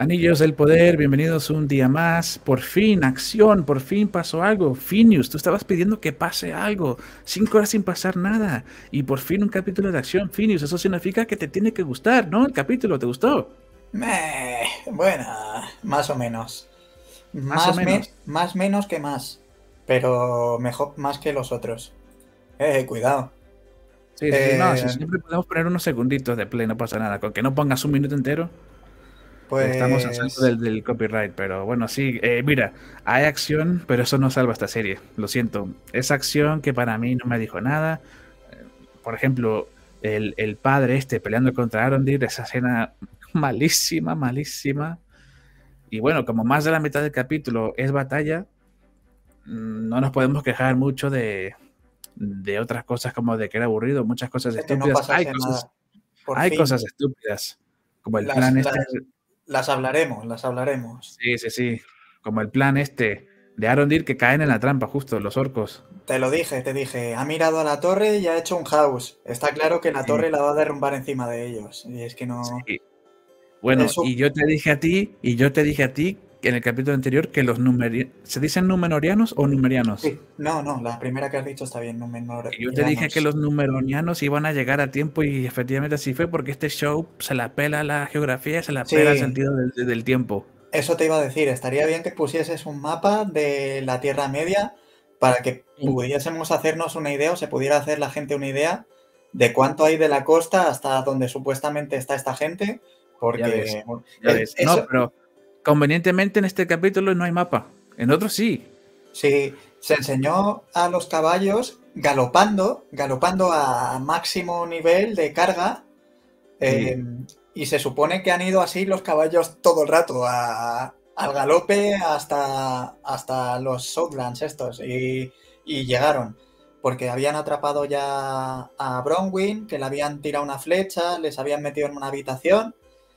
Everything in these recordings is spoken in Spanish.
Anillos del poder, bienvenidos un día más. Por fin, acción, por fin pasó algo. Phineas, tú estabas pidiendo que pase algo. 5 horas sin pasar nada. Y por fin un capítulo de acción, Phineas. Eso significa que te tiene que gustar, ¿no? El capítulo, ¿te gustó? Bueno, más o menos. Más o menos. Más menos que más. Pero mejor, más que los otros. Cuidado. Sí, sí, sí. No, sí, Eh, siempre podemos poner unos segunditos de play, no pasa nada. Con que no pongas un minuto entero, estamos a salvo pues... del copyright. Pero bueno, sí, mira, hay acción, pero eso no salva esta serie. Lo siento. Es acción que para mí no me dijo nada. Por ejemplo, el padre este peleando contra Arondir, esa escena malísima, malísima. Y bueno, como más de la mitad del capítulo es batalla, no nos podemos quejar mucho de otras cosas como de que era aburrido, muchas cosas De que no estúpidas. pasase nada. Por Hay fin. cosas estúpidas, como el Las, plan este, las, las hablaremos, las hablaremos. sí, sí, sí, como el plan este de Arondir que caen en la trampa, justo, los orcos. Te lo dije, te dije. Ha mirado a la torre y ha hecho un house. Está claro que la Sí, torre la va a derrumbar encima de ellos. Y es que no... sí. Bueno, Eso... y yo te dije a ti en el capítulo anterior que los numerianos, ¿se dicen numenorianos o numerianos? Sí. No, no, la primera que has dicho está bien, no menor Y yo te dije que llanos. los numeronianos iban a llegar a tiempo y efectivamente así fue porque este show se la pela la geografía, se la pela el Sí, sentido del tiempo. eso te iba a decir, estaría bien que pusieses un mapa de la Tierra Media para que pudiésemos hacernos una idea o se pudiera hacer la gente una idea de cuánto hay de la costa hasta donde supuestamente está esta gente, Ya ves, porque bueno, ya ves. No, eso pero convenientemente en este capítulo no hay mapa. En otros sí. sí se enseñó a los caballos galopando a máximo nivel de carga. Sí. Eh, y se supone que han ido así los caballos todo el rato, al galope hasta los Southlands estos. Y llegaron, porque habían atrapado ya a Bronwyn, que le habían tirado una flecha, les habían metido en una habitación.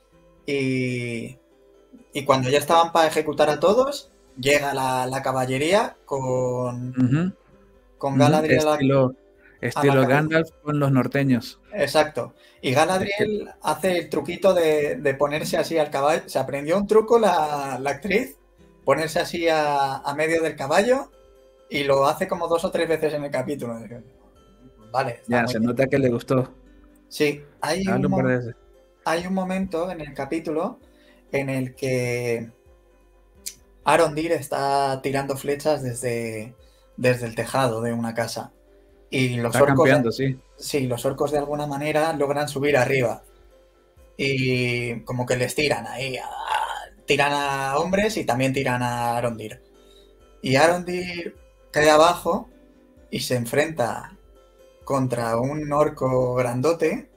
Y, y cuando ya estaban para ejecutar a todos, llega la caballería Ujú, con ujú. Galadriel a la Estilo cabeza. Gandalf con los norteños. Exacto. Y Es que, Galadriel hace el truquito de ponerse así al caballo. Se aprendió un truco la actriz, ponerse así a medio del caballo y lo hace como 2 o 3 veces en el capítulo. Vale, está ya muy se bien. nota que le gustó. Sí, Hablo un par de veces. hay un momento en el capítulo en el que Arondir está tirando flechas desde el tejado de una casa. Y los Está orcos, campeando, sí. sí, los orcos de alguna manera logran subir arriba. Y como que les tiran ahí, tiran a hombres y también tiran a Arondir. Y Arondir cae abajo y se enfrenta contra un orco grandote.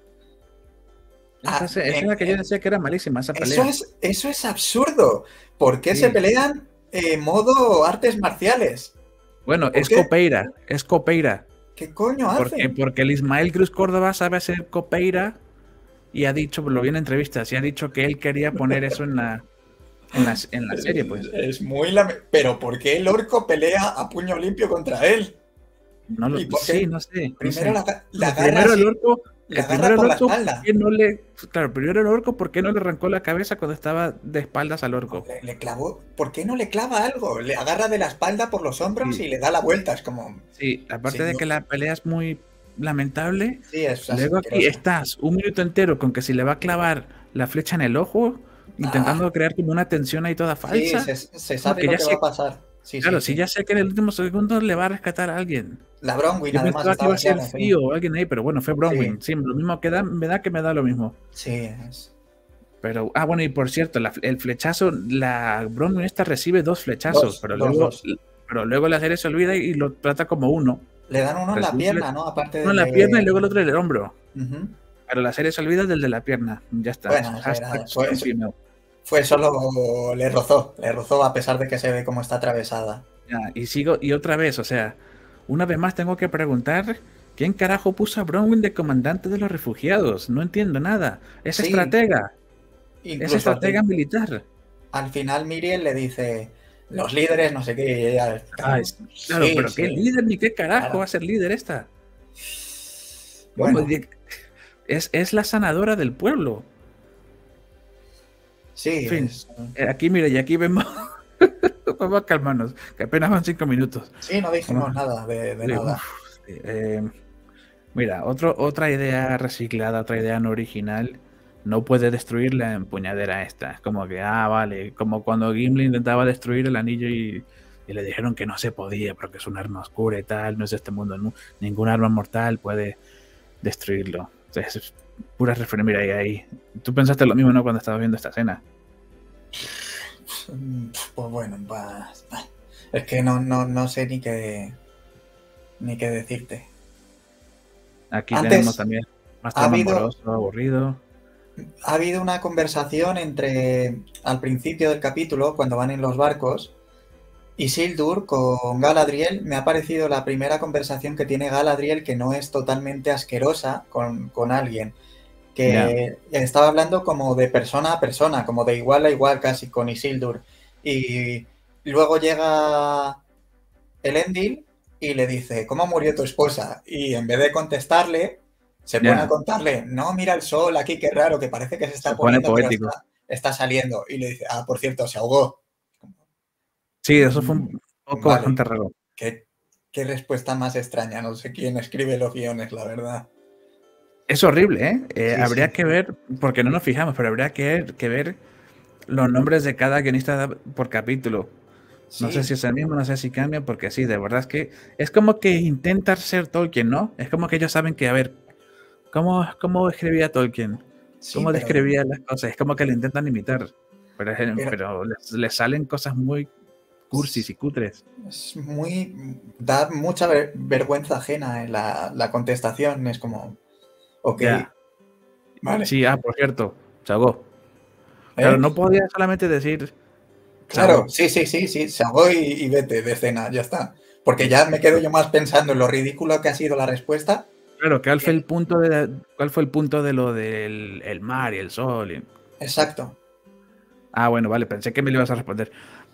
Esa es la que yo decía que era malísima, esa pelea. Eso es absurdo. ¿Por qué se Sí. pelean en modo artes marciales? Bueno, ¿Por qué? Es copeira. ¿Qué coño hacen? Porque el Ismael Cruz Córdoba sabe hacer copeira y ha dicho, lo vi en entrevistas, y ha dicho que él quería poner eso en la serie, pues. Es muy Pero ¿por qué el orco pelea a puño limpio contra él? No ¿Y lo, por sí, qué? no sé, no Primero sé. la Bueno, agarra así, la agarra por la ¿por espalda. qué no le, claro, primero el orco, ¿por qué no le arrancó la cabeza cuando estaba de espaldas al orco? Le clavó. ¿Por qué no le clava algo? Le agarra de la espalda por los hombros Sí, y le da la vuelta. Es como. sí, aparte de Señor. que la pelea es muy lamentable, Sí, es luego aquí asquerosa. estás un minuto entero con que si le va a clavar la flecha en el ojo, Ah, intentando crear como una tensión ahí toda sí, falsa. se Como sabe que lo ya que va a sé, pasar. Sí, sí, claro, si sí. ya sé que en el último segundo le va a rescatar a alguien. La Bronwyn Yo además pensaba que iba estaba a ser claro, sí. Fío o alguien ahí, pero bueno, fue Sí, Bronwyn. Sí, lo mismo que me da lo mismo. sí, es. Pero, bueno, y por cierto, el flechazo, la Bronwyn esta recibe 2 flechazos, Dos. pero luego la serie se olvida y lo trata como uno. Le dan uno en la Recibe un pierna, ¿no? Aparte uno en del la pierna y de. luego el otro en el hombro. Ujú. Pero la serie se olvida del de la pierna. Ya está. Bueno, eso Hashtag era. Strong Female. Fue solo. Le rozó a pesar de que se ve cómo está atravesada. Ya, y sigo, y otra vez, o sea, una vez más tengo que preguntar, ¿quién carajo puso a Bronwyn de comandante de los refugiados? No entiendo nada. Sí, Es incluso estratega militar. al final Miriel le dice, los líderes, no sé qué, y ella está, Ah, claro, sí, pero ¿qué sí, líder ni qué carajo va claro. a ser líder esta? ¿Cómo? Bueno, Es la sanadora del pueblo. Sí, Fin. Aquí, mira, y aquí vemos. Vamos a calmarnos, que apenas van 5 minutos. Sí, no dijimos nada de nada. Sí, mira, otra idea reciclada, otra idea no original, no puede destruir la empuñadera esta. Es como que, vale, como cuando Gimli intentaba destruir el anillo y le dijeron que no se podía porque es un arma oscura y tal, no es este mundo, ningún arma mortal puede destruirlo. Entonces, es pura referencia, mira ahí. Tú pensaste lo mismo, ¿no? Cuando estabas viendo esta escena. Pues bueno, es que no sé ni qué decirte. Aquí Antes tenemos también más ha trama habido, amoroso, aburrido. ha habido una conversación entre, al principio del capítulo, cuando van en los barcos, Isildur con Galadriel. Me ha parecido la primera conversación que tiene Galadriel que no es totalmente asquerosa con alguien. Que estaba hablando como de persona a persona, como de igual a igual casi con Isildur. Y luego llega Elendil y le dice, ¿cómo murió tu esposa? Y en vez de contestarle, se pone a contarle, no, mira el sol aquí, qué raro, que parece que se está poniendo, pero está saliendo. Y le dice, por cierto, se ahogó. Sí, eso fue un poco bastante raro. ¿Qué respuesta más extraña? No sé quién escribe los guiones, la verdad. Es horrible, ¿eh? Sí, habría que ver, porque no nos fijamos, pero habría que ver los nombres de cada guionista por capítulo. Sí. No sé si es el mismo, no sé si cambia, porque sí, de verdad es que es como que intentar ser Tolkien, ¿no? Es como que ellos saben que, a ver, ¿cómo escribía Tolkien? ¿Cómo describía las cosas? Es como que le intentan imitar, pero les salen cosas muy cursis y cutres. Es da mucha vergüenza ajena en la contestación, es como, ok, vale. Sí, por cierto, se ahogó. Claro, no podía solamente decir... Claro, sí, se ahogó y vete de escena, ya está. Porque ya me quedo yo más pensando en lo ridículo que ha sido la respuesta. Claro, ¿cuál fue el punto de lo del el mar y el sol? Exacto. Bueno, vale, pensé que me lo ibas a responder.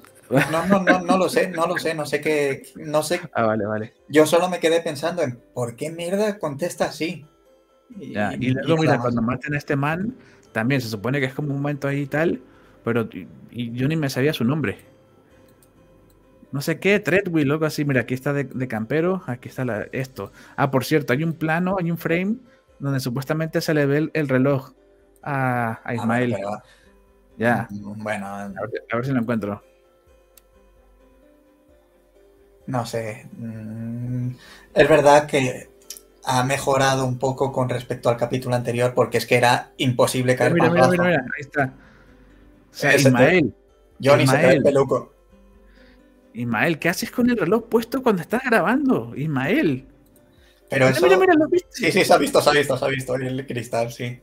No lo sé, no sé qué, no sé. Vale. Yo solo me quedé pensando en ¿por qué mierda contesta así? Y luego, mira, cuando maten a este man, también se supone que es como un momento ahí y tal, pero y yo ni me sabía su nombre. No sé qué, Treadwheel, algo así. Mira, aquí está de campero, aquí está esto. Por cierto, hay un plano, hay un frame donde supuestamente se le ve el reloj a Ismael. Bueno, ya. Bueno. A ver si lo encuentro. No sé. Es verdad que ha mejorado un poco con respecto al capítulo anterior, porque es que era imposible caer mira, ahí está. O sea, Ismael. Johnny se trae el peluco. Ismael, ¿qué haces con el reloj puesto cuando estás grabando? Ismael. Pero mira, eso... mira, ¿lo viste? Sí, se ha visto el cristal, sí.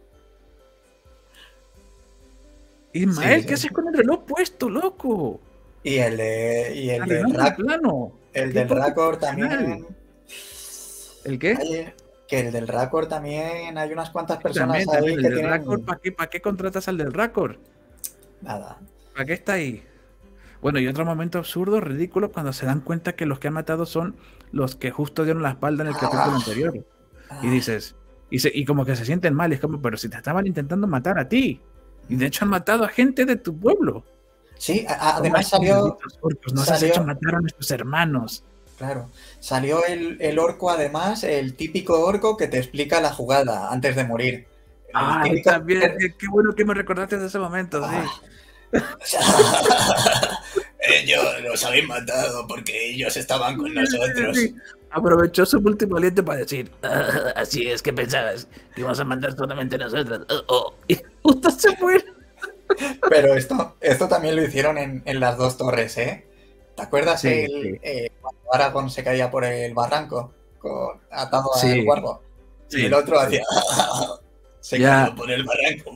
Ismael, ¿qué haces con el reloj puesto, loco? Y el del Raccord también. ¿El qué? Que el del Raccord también hay unas cuantas personas ahí que tienen... Raccord, ¿para qué contratas al del Raccord? Nada. ¿Para qué está ahí? Bueno, y otro momento absurdo, ridículo, cuando se dan cuenta que los que han matado son los que justo dieron la espalda en el capítulo anterior. Y dices, y como que se sienten mal, es como, pero si te estaban intentando matar a ti. Y de hecho han matado a gente de tu pueblo. Sí, además salió... Nos has hecho matar a nuestros hermanos. Claro, salió el orco, además, el típico orco que te explica la jugada antes de morir. También, qué bueno que me recordaste de ese momento, sí. Ellos los habéis matado porque ellos estaban con nosotros. Sí. Aprovechó su último aliento para decir, así es que pensabas que íbamos a mandar solamente nosotros. Y justo se muere. Pero esto también lo hicieron en las dos torres, ¿eh? ¿Te acuerdas cuando Aragorn se caía por el barranco atado al cuervo? Sí. Y el otro hacía... se cayó por el barranco.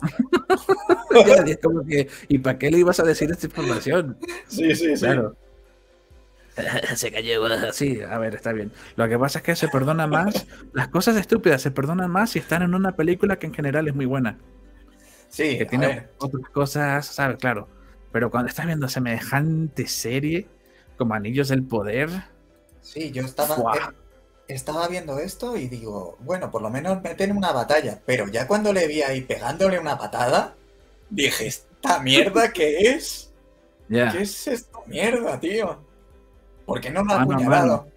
Es como que, ¿y para qué le ibas a decir esta información? Sí. Claro. Se cayó así, a ver, está bien. Lo que pasa es que se perdona más, las cosas estúpidas se perdonan más si están en una película que en general es muy buena. Sí, que tiene otras cosas, ¿sabes? Claro. Pero cuando estás viendo semejante serie como Anillos del Poder... Sí, yo estaba viendo esto y digo, bueno, por lo menos meten una batalla. Pero ya cuando le vi ahí pegándole una patada, Dije, ¿esta mierda qué es? Ya. ¿Qué es esta mierda, tío? ¿Por qué no lo ha Mano a mano. apuñalado?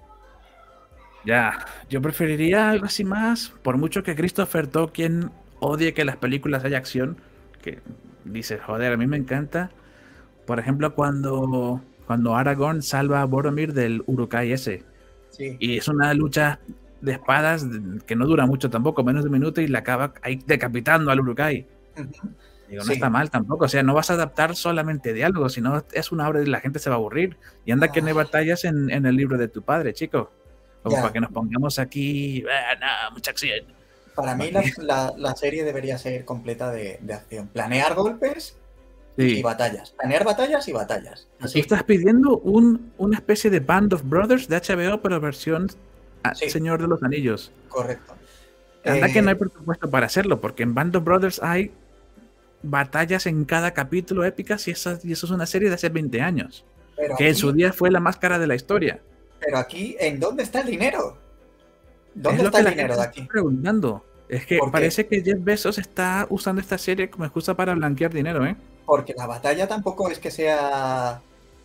Ya. Yo preferiría algo así más. Por mucho que Christopher Tolkien odie que las películas haya acción, que dice, joder, a mí me encanta. Por ejemplo, cuando Aragorn salva a Boromir del Uruk-hai ese. Sí. Y es una lucha de espadas que no dura mucho tampoco, menos de un minuto, y la acaba ahí decapitando al Uruk-hai. Ujú. Digo, no está Sí. mal tampoco. O sea, no vas a adaptar solamente diálogos, sino es una obra y la gente se va a aburrir. Y anda que no hay Ah, batallas en el libro de tu padre, chico. Como para ya. que nos pongamos aquí. No, mucha acción. Para mí Vale. la serie debería ser completa de acción. Planear golpes y Sí. batallas. Planear batallas y batallas. Tú Así. estás pidiendo una especie de Band of Brothers de HBO, pero versión Sí, Señor de los Anillos. correcto. Anda que no hay Eh, presupuesto para hacerlo, porque en Band of Brothers hay batallas en cada capítulo épicas y eso es una serie de hace 20 años. pero Que en su aquí, día fue la más cara de la historia. pero aquí, ¿en dónde está el dinero? Es ¿Dónde lo está que el la dinero gente de se está aquí? preguntando. Es que Porque, parece que Jeff Bezos está usando esta serie como excusa para blanquear dinero, ¿eh? porque la batalla tampoco es que sea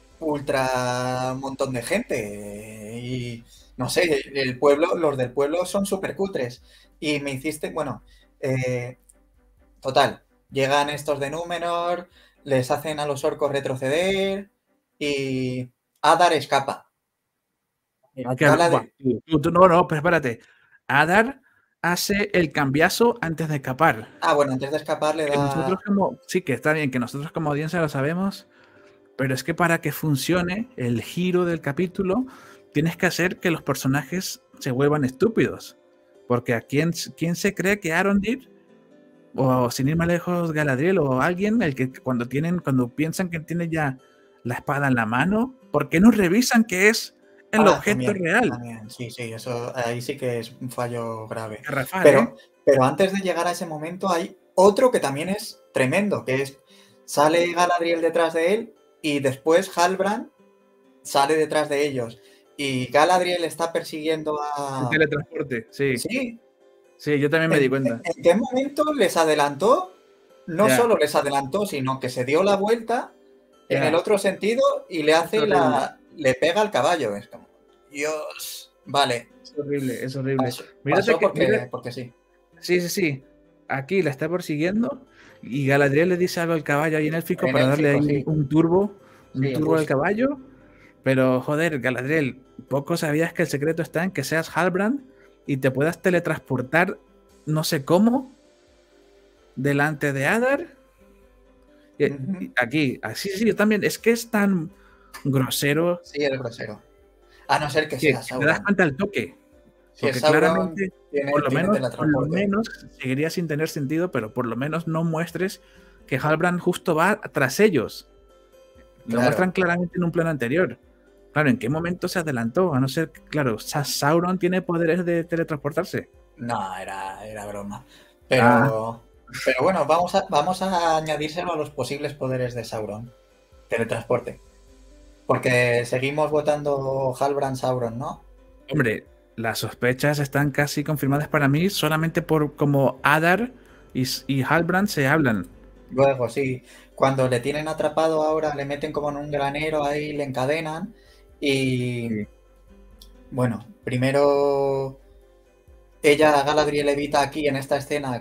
ultra montón de gente. Y no sé, el pueblo, los del pueblo son súper cutres. Y me hiciste, bueno, eh, total, llegan estos de Númenor, les hacen a los orcos retroceder y Adar escapa. Galadriel. No, pero espérate. Adar hace el cambiazo antes de escapar. Ah, bueno, antes de escapar le Que nosotros da... como, sí, que está bien, que nosotros como audiencia lo sabemos, pero es que para que funcione el giro del capítulo, tienes que hacer que los personajes se vuelvan estúpidos. Porque a quién se cree que Arondir, o sin ir más lejos, Galadriel, o alguien, el que cuando piensan que tiene ya la espada en la mano, ¿por qué no revisan que es el Ah, objeto también, real? también, sí, sí, eso ahí sí que es un fallo grave. Garrafal, Pero, ¿eh? pero antes de llegar a ese momento hay otro que también es tremendo, que es, sale Galadriel detrás de él y después Halbrand sale detrás de ellos. Y Galadriel está persiguiendo El a... teletransporte, sí. Sí, Sí, yo también me di cuenta. ¿en qué momento les adelantó? No Ya, solo les adelantó, sino que se dio la vuelta en el ya. otro sentido y le Es hace horrible. le pega al caballo. Es como, Dios, vale. Es horrible, es horrible. Pasó Mira, porque sí. sí, sí, sí. Aquí la está persiguiendo y Galadriel le dice algo al caballo ahí en élfico En para darle élfico, ahí sí. un Sí, turbo al boost. caballo. Pero joder, Galadriel, poco sabías que el secreto está en que seas Halbrand y te puedas teletransportar, no sé cómo, delante de Adar. Y Ujú. aquí, así sí, yo también. Es que es tan grosero Sí, el grosero. A no ser que que sea te das Sauron. cuenta al toque. Si es Porque Sauron, claramente, tiene por lo teletransporte. menos, seguiría sin tener sentido, pero por lo menos no muestres que Halbrand justo va tras ellos. Lo muestran Claro. claramente en un plano anterior. Claro, ¿en qué momento se adelantó? A no ser que, claro, Sauron tiene poderes de teletransportarse. No, era broma. Ah, Pero bueno, vamos a añadírselo a los posibles poderes de Sauron. Teletransporte. Porque seguimos votando Halbrand Sauron, ¿no? hombre, las sospechas están casi confirmadas para mí solamente por como Adar y Halbrand se hablan. Luego, sí. Cuando le tienen atrapado ahora, le meten como en un granero ahí, le encadenan. Y Sí. bueno, primero ella, Galadriel, evita aquí en esta escena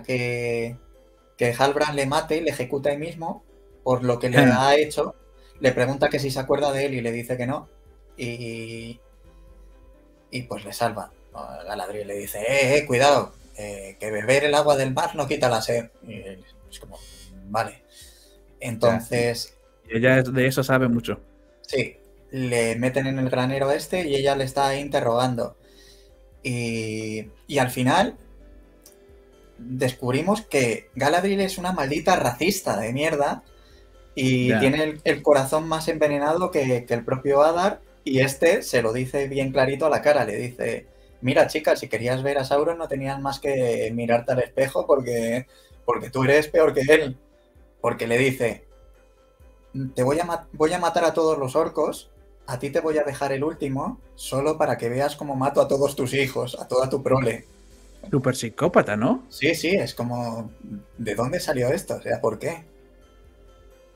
que Halbrand le mate y le ejecuta ahí mismo por lo que le ha hecho. Le pregunta que si se acuerda de él y le dice que no. Y, y pues le salva. Galadriel le dice, cuidado, que beber el agua del mar no quita la sed. Y es como, vale. Ya. Entonces, Y ella de eso sabe mucho. sí, le meten en el granero este y ella le está interrogando. Y al final descubrimos que Galadriel es una maldita racista de mierda y Ya. tiene el corazón más envenenado que el propio Adar y este se lo dice bien clarito a la cara, le dice, mira chica, si querías ver a Sauron no tenías más que mirarte al espejo porque tú eres peor que él, porque le dice, voy a matar a todos los orcos, a ti te voy a dejar el último, solo para que veas cómo mato a todos tus hijos, a toda tu prole. Super psicópata, ¿no? Sí, sí, es como, ¿de dónde salió esto? O sea, ¿por qué?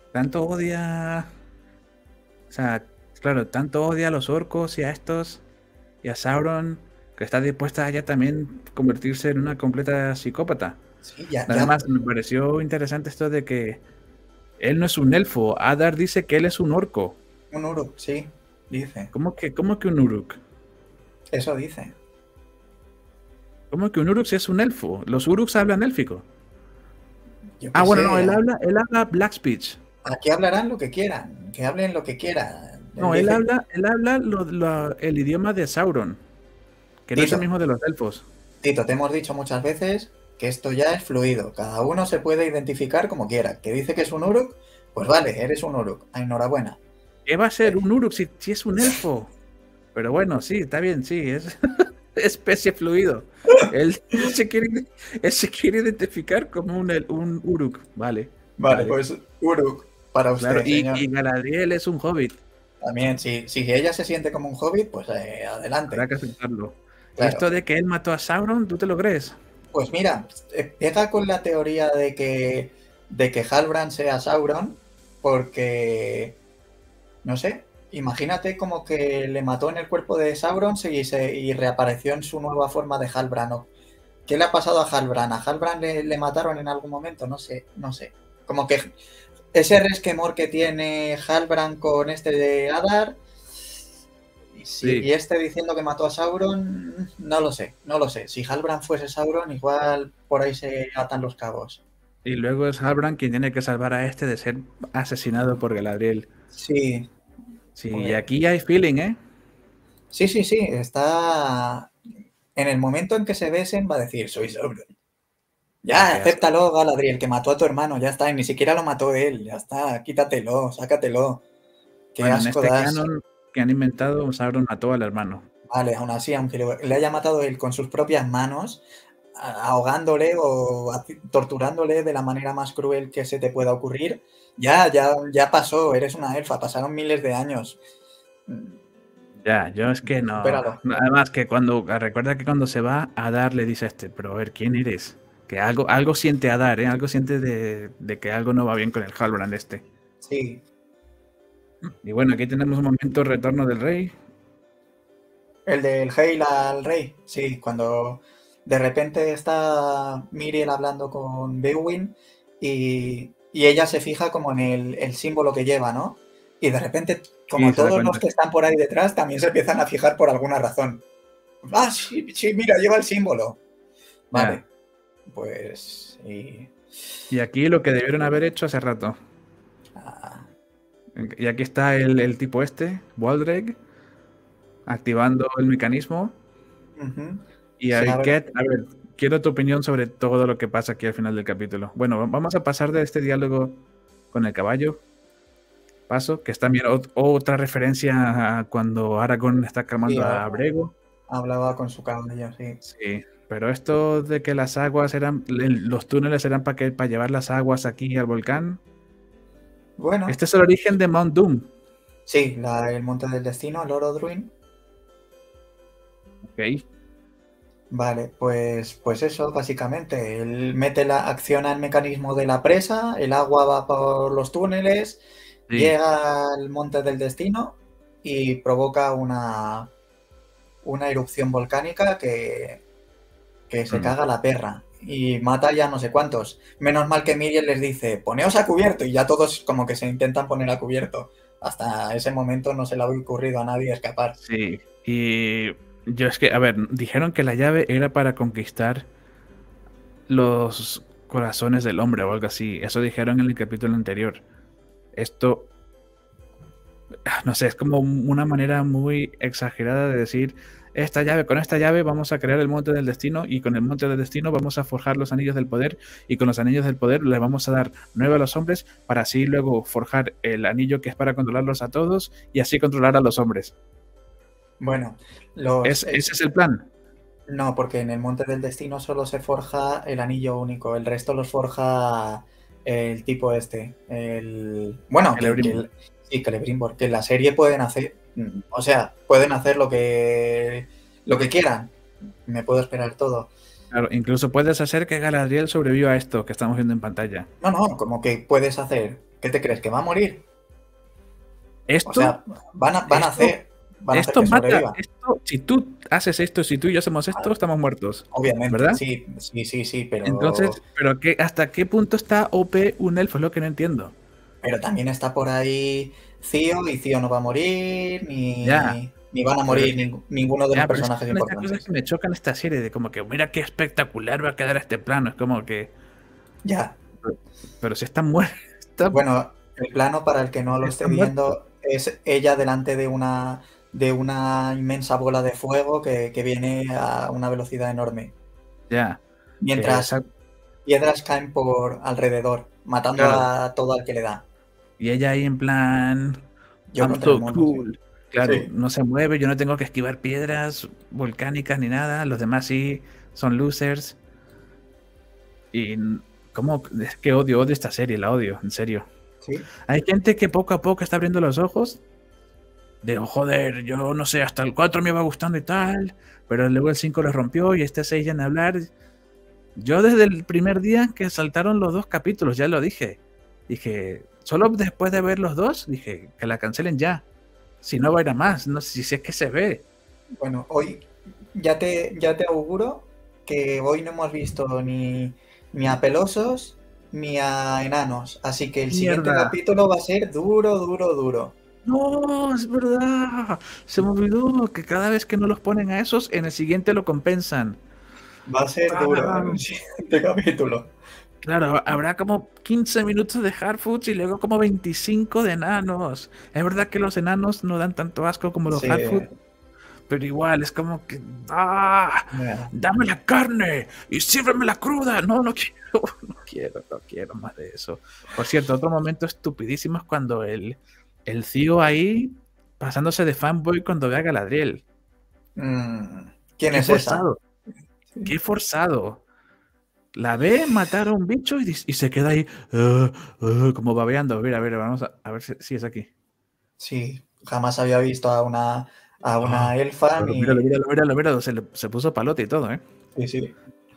tanto odia, o sea, claro, tanto odia a los orcos y a estos y a Sauron que está dispuesta a ella también convertirse en una completa psicópata. Sí, ya, ya, Además, me pareció interesante esto de que él no es un elfo. Adar dice que él es un orco. un Uruk, sí, dice. ¿Cómo que un Uruk? Eso dice. ¿Cómo que un Uruk si es un elfo? Los Uruks hablan élfico. Yo Ah, qué bueno, no, sé, él habla Black Speech. aquí hablarán lo que quieran, que hablen lo que quieran. Él No, él dice, habla, él habla el idioma de Sauron, que no es el Tito, mismo de los elfos. Tito, te hemos dicho muchas veces que esto ya es fluido. Cada uno se puede identificar como quiera. Que dice que es un Uruk, pues vale, eres un Uruk. Enhorabuena. ¿Qué va a ser Eh, un Uruk si es un elfo? Pero bueno, sí, está bien, sí, es especie fluido. Él se quiere, él se quiere identificar como un Uruk. Vale, Vale, vale. pues Uruk para Claro, usted, y señor. Galadriel es un hobbit. También, si ella se siente como un hobbit, pues Habrá adelante. que aceptarlo. Y Claro. esto de que él mató a Sauron, ¿tú te lo crees? Pues mira, pega con la teoría de que Halbrand sea Sauron, porque, no sé, imagínate como que le mató en el cuerpo de Sauron y reapareció en su nueva forma de Halbrand. ¿Qué le ha pasado a Halbrand? ¿A Halbrand le mataron en algún momento? No sé, no sé. Como que ese resquemor que tiene Halbrand con este de Adar y Sí. este diciendo que mató a Sauron, no lo sé, no lo sé. Si Halbrand fuese Sauron, igual por ahí se atan los cabos. Y luego es Halbrand quien tiene que salvar a este de ser asesinado por Galadriel. Sí, Sí, y pues, aquí hay feeling, ¿eh? sí, sí, sí, está... En el momento en que se besen va a decir, soy Sauron. Ah, Ya, qué asco. acéptalo, Galadriel, que mató a tu hermano, ya está, y ni siquiera lo mató él, ya está, quítatelo, sácatelo. Qué Bueno, en asco este das. canon que han inventado, Sauron mató al hermano. Vale, aún así, aunque le haya matado él con sus propias manos, ahogándole o torturándole de la manera más cruel que se te pueda ocurrir, ya pasó, eres una elfa, pasaron miles de años. Ya, yo es que no. Supéralo. Además que recuerda que cuando se va, Adar le dice a este, pero a ver, ¿quién eres? Que algo siente Adar, ¿eh? Algo siente de que algo no va bien con el Halbrand este. Sí, Y bueno, aquí tenemos un momento retorno del rey. el del Hail al rey, sí, cuando de repente está Miriel hablando con Beowyn y ella se fija como en el símbolo que lleva, ¿no? Y de repente, Y como se da todos los cuenta. que están por ahí detrás, también se empiezan a fijar por alguna razón. Ah, sí, sí, mira, lleva el símbolo. Ya. Vale, pues... Y aquí lo que debieron haber hecho hace rato. ah, Y aquí está el tipo este, Waldreg, activando el mecanismo. ujú. Y Se ahí, abre. a ver, quiero tu opinión sobre todo lo que pasa aquí al final del capítulo. Bueno, vamos a pasar de este diálogo con el caballo. Paso, que es también otra referencia a cuando Aragorn está Sí, calmando a Brego. hablaba con su caballo, sí. Sí, pero esto de que las aguas eran, los túneles eran para llevar las aguas aquí al volcán. Bueno, Este es el origen de Mount Doom. sí, el monte del destino, el Orodruin. Ok. Vale, pues eso, básicamente. Él mete acciona el mecanismo de la presa, el agua va por los túneles, Sí. llega al monte del destino y provoca una erupción volcánica que se Mm. caga la perra y mata ya no sé cuántos. Menos mal que Miriel les dice, poneos a cubierto y ya todos como que se intentan poner a cubierto. Hasta ese momento no se le había ocurrido a nadie escapar. Sí. Y yo es que, a ver, dijeron que la llave era para conquistar los corazones del hombre o algo así. Eso dijeron en el capítulo anterior. Esto, no sé, es como una manera muy exagerada de decir, con esta llave vamos a crear el monte del destino y con el monte del destino vamos a forjar los anillos del poder y con los anillos del poder les vamos a dar 9 a los hombres para así luego forjar el anillo que es para controlarlos a todos y así controlar a los hombres. Bueno, Ese es el plan. no, porque en el Monte del Destino solo se forja el anillo único, el resto los forja el tipo este. Bueno, El Ebrimbo. sí, Celebrimbor, que en la serie pueden hacer, o sea, pueden hacer lo que quieran. Me puedo esperar todo. Claro, incluso puedes hacer que Galadriel sobreviva a esto que estamos viendo en pantalla. No, no, como que puedes hacer. ¿Qué te crees? ¿Que va a morir? O Esto, sea, van a hacer esto que mata. sobreviva. Si tú haces esto, si tú y yo hacemos esto, estamos muertos. Obviamente, ¿Verdad? sí, Entonces, ¿pero hasta qué punto está OP un elfo? Es lo que no entiendo. pero también está por ahí Cío, y Cío no va a morir, Ya, ni van a pero es morir que, ninguno de los pero es que personajes son estas cosas importantes. que me chocan esta serie, de como que, mira qué espectacular va a quedar este plano. Es como que, Ya. pero si está muerto, Bueno, el plano, para el que no lo está esté muerto. viendo, es ella delante de una inmensa bola de fuego que viene a una velocidad enorme. Ya, que Mientras piedras caen por alrededor, matando claro. a todo al que le da. Y ella ahí en plan, Yo I'm contra el so mundo, sí. cool. Claro, Sí. no se mueve, yo no tengo que esquivar piedras volcánicas ni nada. Los demás sí son losers. Y cómo es que odio esta serie, la odio, en serio. Sí. Hay gente que poco a poco está abriendo los ojos de, oh, joder, yo no sé, hasta el 4 me iba gustando y tal, pero luego el 5 le rompió y este 6 ya en hablar. Yo desde el primer día que saltaron los 2 capítulos, ya lo dije. Dije, solo después de ver los 2, dije, que la cancelen ya. Si no va a ir a más, no sé si es que se ve. Bueno, hoy ya te auguro que hoy no hemos visto ni a pelosos ni a enanos. Así que el siguiente Mierda. capítulo va a ser duro, duro, duro. No, es verdad. Se me olvidó que cada vez que no los ponen a esos, en el siguiente lo compensan. Va a ser duro Ah, el siguiente capítulo. claro, habrá como 15 minutos de Hardfoods y luego como 25 de enanos. Es verdad que los enanos no dan tanto asco como los Sí. Hardfoods, pero igual es como que ¡ah! Bueno, ¡Dame la carne! ¡Y sírveme la cruda! No, no quiero, no quiero más de eso. Por cierto, otro momento estupidísimo es cuando el Cío ahí pasándose de fanboy cuando ve a Galadriel. ¿quién ¡Qué es esa? forzado! ¡Qué forzado! La ve matar a un bicho y se queda ahí como babeando. A ver, vamos a ver si es aquí. Sí, jamás había visto a una Oh, elfa pero ni... míralo. Se puso palote y todo, ¿eh? Sí, sí.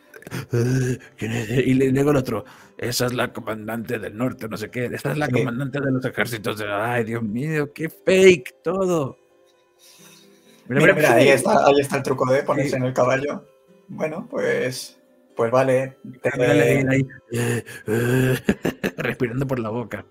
¿Quién es? Y luego el otro, esa es la comandante del norte, no sé qué, esta es la Sí. comandante de los ejércitos. Ay, Dios mío, qué fake todo. Mira, ahí está el truco de ponerse Sí. en el caballo. Bueno, pues vale. Mírale ahí, respirando por la boca.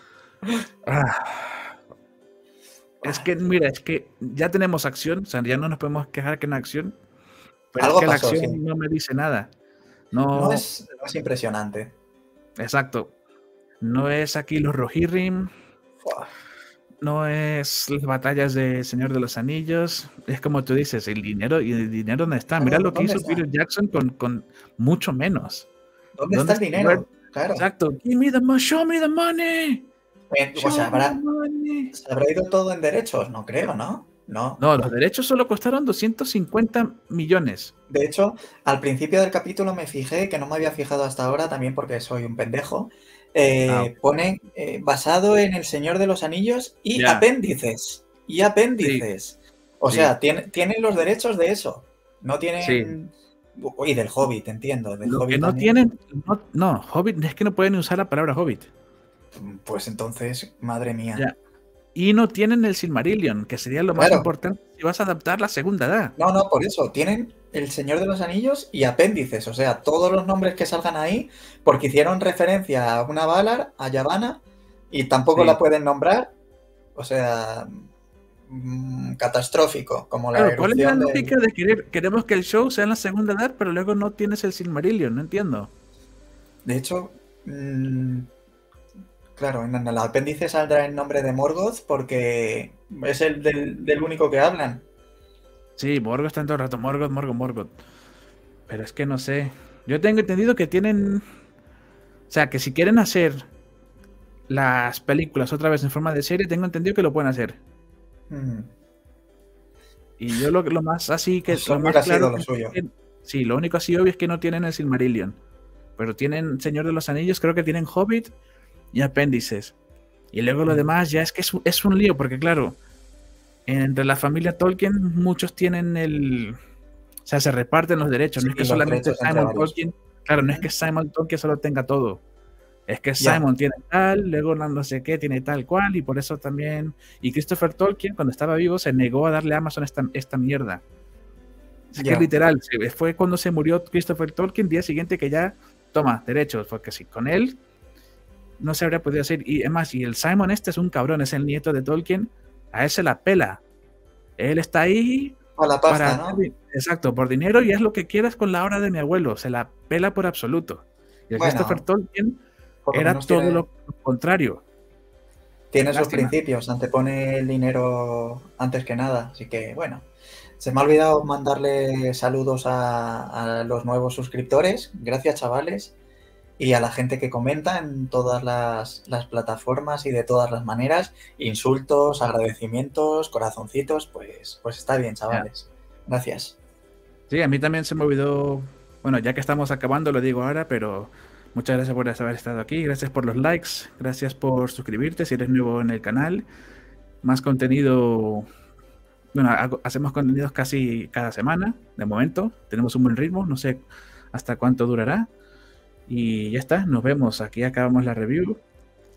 Es que, mira, es que ya tenemos acción, o sea, ya no nos podemos quejar que no hay acción, pero es Algo que la pasó, acción sí. no me dice nada. No No, es impresionante. exacto. No es aquí los Rohirrim, Fua. no es las batallas de Señor de los Anillos. Es como tú dices, el dinero, ¿y el dinero dónde está? Mira Claro, lo que ¿dónde hizo está? Peter Jackson con mucho menos. ¿Dónde está el dinero? Claro. Exacto. Give me the money, show me the money. O sea, Show me the money. ¿se habrá ido todo en derechos? No creo, ¿no? No. No, los derechos solo costaron 250 millones. De hecho, al principio del capítulo me fijé, que no me había fijado hasta ahora, también porque soy un pendejo. Ok. Pone basado en El Señor de los Anillos y Ya. apéndices. Y apéndices. O Sí. sea, tienen los derechos de eso. No tienen. Sí. Y del Hobbit, entiendo. Del Lo Hobbit que no también. tienen, no, Hobbit, es que no pueden usar la palabra Hobbit. Pues entonces, madre mía. Ya. Y no tienen el Silmarillion, que sería lo más Claro. importante si vas a adaptar la segunda edad. No, por eso. Tienen El Señor de los Anillos y apéndices. O sea, todos los nombres que salgan ahí, porque hicieron referencia a una Valar, a Yavanna, y tampoco Sí. la pueden nombrar. O sea, catastrófico. Como la Claro, ¿cuál es la erupción lógica de queremos que el show sea en la segunda edad, pero luego no tienes el Silmarillion? No entiendo. De hecho, claro, en el apéndice saldrá el nombre de Morgoth porque es el del único que hablan. Sí, Morgoth está todo el rato, Morgoth. Pero es que no sé. Yo tengo entendido que tienen... O sea, que si quieren hacer las películas otra vez en forma de serie, tengo entendido que lo pueden hacer. Y yo lo más así que... Eso lo más hubiera claro sido lo suyo. sí, lo único así obvio es que no tienen el Silmarillion. Pero tienen Señor de los Anillos, creo que tienen Hobbit y apéndices. Y luego lo demás ya es que es un lío, porque claro, entre la familia Tolkien muchos tienen el... O sea, se reparten los derechos, Sí, no es que los solamente derechos entre Simon varios. Tolkien... Claro, no es que Simon Tolkien solo tenga todo. Es que Ya, Simon tiene tal, luego no sé qué, tiene tal cual, y por eso también... Y Christopher Tolkien, cuando estaba vivo, se negó a darle a Amazon esta mierda. Es que ya. literal, fue cuando se murió Christopher Tolkien, día siguiente que ya, toma, derechos, porque si con él no se habría podido hacer. Y además, y el Simon este es un cabrón, es el nieto de Tolkien, a él se la pela. Él está ahí A la para pasta, ¿no? hacer, exacto, por dinero y haz lo que quieras con la obra de mi abuelo, se la pela por absoluto. Y el Christopher Bueno, Tolkien por lo era menos todo tiene, lo contrario. tiene sus Lástima. principios, antepone el dinero antes que nada. Así que, bueno, se me ha olvidado mandarle saludos a los nuevos suscriptores. Gracias, chavales. Y a la gente que comenta en todas las plataformas y de todas las maneras. Insultos, agradecimientos, corazoncitos, pues está bien, Ya. chavales. Gracias. Sí, a mí también se me olvidó, bueno, ya que estamos acabando, lo digo ahora, pero muchas gracias por haber estado aquí, gracias por los likes, gracias por suscribirte si eres nuevo en el canal. Más contenido, bueno, hacemos contenidos casi cada semana, de momento, tenemos un buen ritmo, no sé hasta cuánto durará. Y ya está, nos vemos, aquí acabamos la review.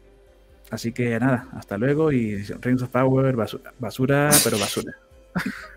Así que nada, hasta luego y Rings of Power, basura, basura, pero basura.